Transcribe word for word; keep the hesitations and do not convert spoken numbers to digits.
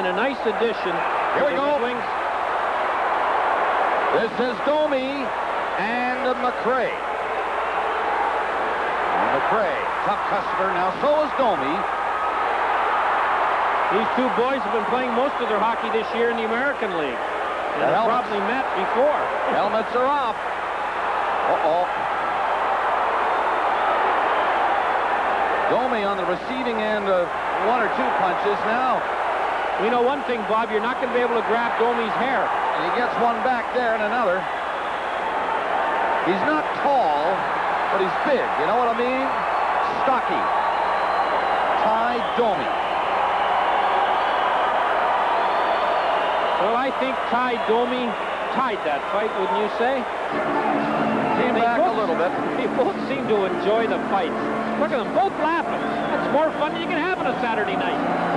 a nice addition. Here we go. Wings. This is Domi and McRae. And McRae, tough customer. Now, so is Domi. These two boys have been playing most of their hockey this year in the American League. And The they've helmets. probably met before. Helmets are off. Uh-oh. Domi on the receiving end of one or two punches now. We know one thing, Bob, you're not going to be able to grab Domi's hair. And he gets one back there and another. He's not tall, but he's big. You know what I mean? Stocky. Ty Domi. Well, I think Ty Domi tied that fight, wouldn't you say? Came They back both, a little bit. They both seem to enjoy the fights. Look at them, both laughing. That's more fun than you can have on a Saturday night.